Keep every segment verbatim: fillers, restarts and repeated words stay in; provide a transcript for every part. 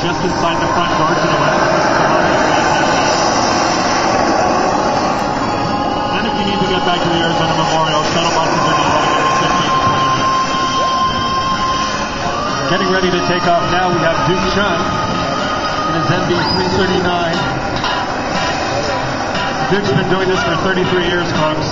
just inside the front door to the west. And if you need to get back to the Arizona Memorial, shuttle buses are departing every fifteen to twenty minutes. Getting ready to take off now, we have Duke Chun in his M B three thirty-nine. Duke's been doing this for thirty-three years, folks.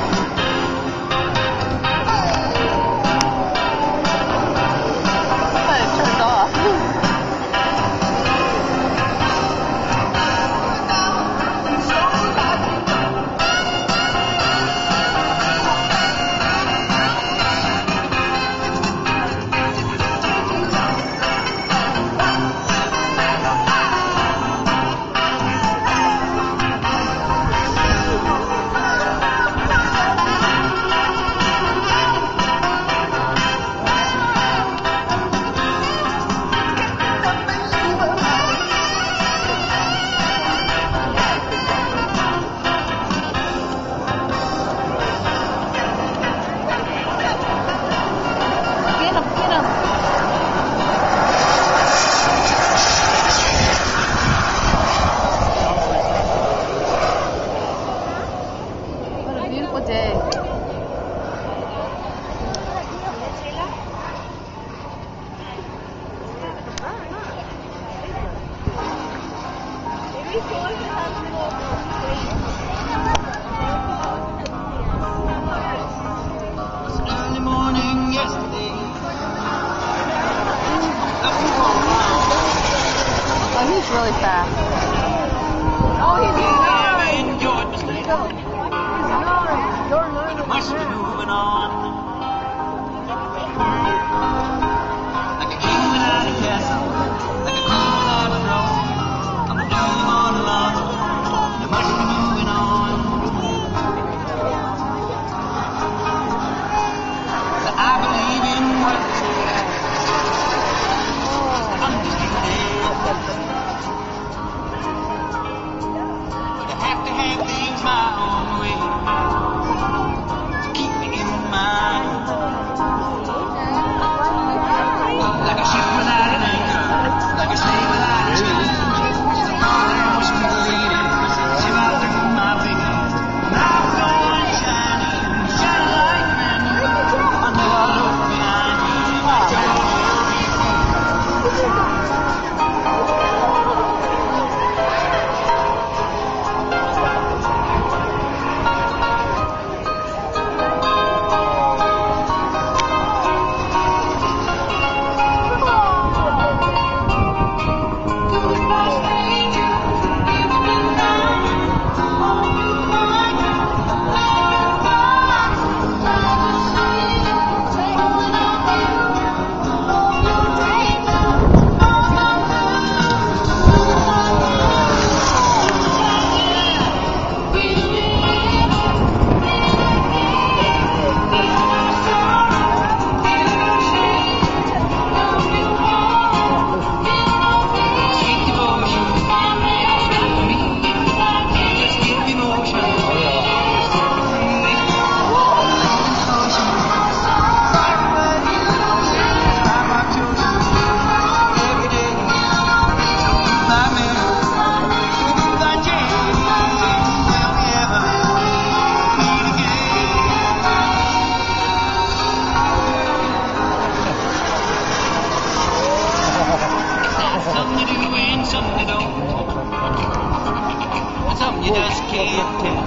Really fast. Oh, he's enjoyed the state. Must be moving on. Like a king without a castle, like a queen without a throne. I'm doing all alone. You must be moving on. So I believe in what you say. I'm just a day. Have to have things my own way to keep me in mind. Like a ship without an anchor, like a slave without a chain. She's a father, sweet lady, she out through my fingers. Now I'm going shining, shining like brand new. I never look behind me, my trail will be free. Something you do and something you don't. Something you just can't tell.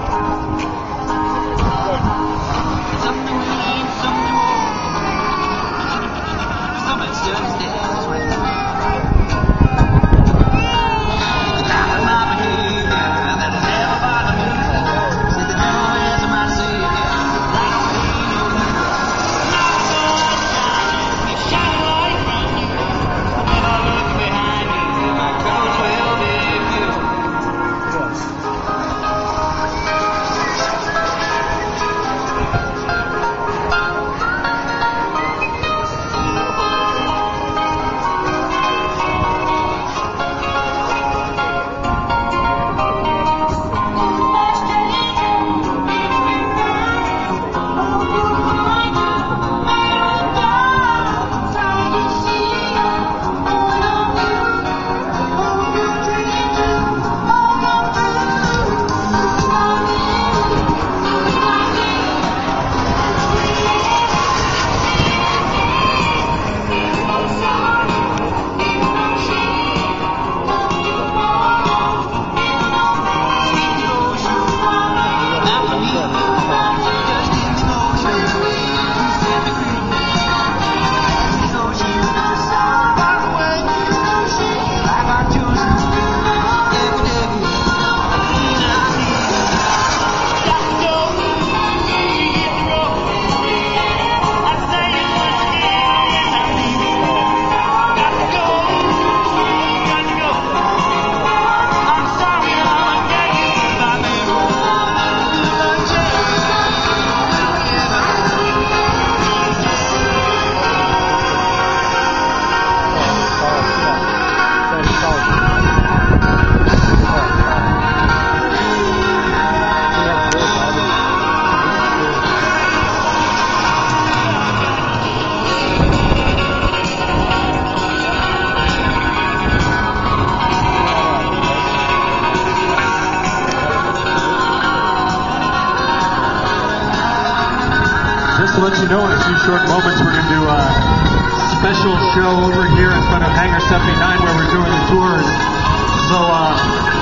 Something we need, something more. Something's just as right. The time of my behavior that'll never bother me. See the joy is my savior. I don't need no mirror. Now the sun shining, it's shining like brand new. Never look behind me, my clothes will be few. just to let you know, in a few short moments, we're going to do a special show over here in front of Hangar seventy-nine where we're doing the tours. So, uh,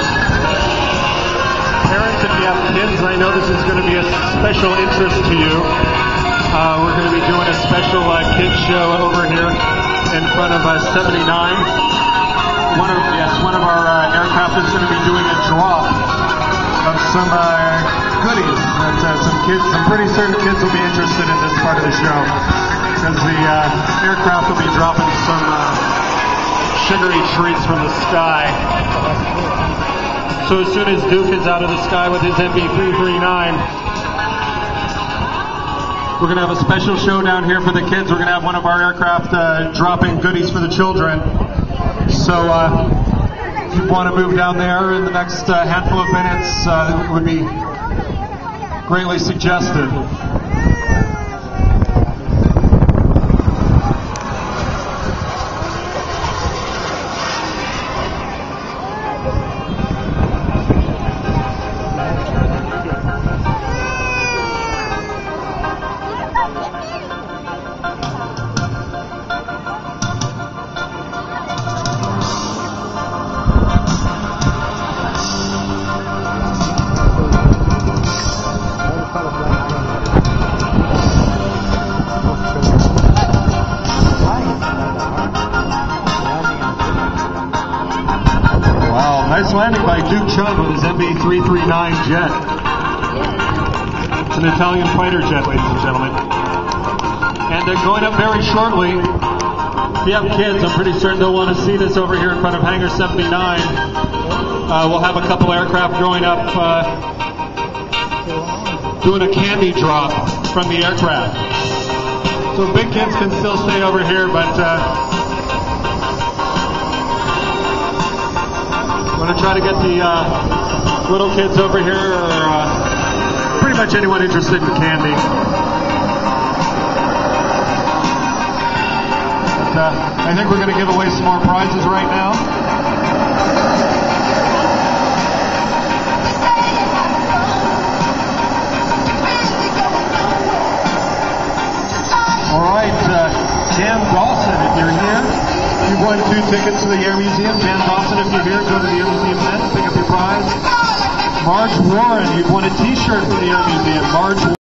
parents, if you have kids, I know this is going to be a special interest to you. Uh, we're going to be doing a special uh, kids show over here in front of uh, seventy-nine. One of, yes, one of our uh, aircraft is going to be doing a drop of some uh, goodies that uh, some kids, I'm pretty certain kids will be interested in this part of the show, because the uh, aircraft will be dropping some uh, sugary treats from the sky. So as soon as Duke is out of the sky with his M B three thirty-nine, we're going to have a special show down here for the kids. We're going to have one of our aircraft uh, dropping goodies for the children. So uh, if you want to move down there in the next uh, handful of minutes, uh, it would be greatly suggested. Nice landing by Duke Chun with his M B three thirty-nine jet. It's an Italian fighter jet, ladies and gentlemen. And they're going up very shortly. If you have kids, I'm pretty certain they'll want to see this over here in front of Hangar seventy-nine. Uh, we'll have a couple aircraft going up uh, doing a candy drop from the aircraft. So big kids can still stay over here, but uh, I'm going to try to get the uh, little kids over here, or uh, pretty much anyone interested in candy. But, uh, I think we're going to give away some more prizes right now. All right, uh, Jan Dawson, if you're here. You won two tickets to the Air Museum. Jan Dawson, if you're here, go to the Air Museum then, pick up your prize. Marge Warren, you've won a t-shirt from the Air Museum. Marge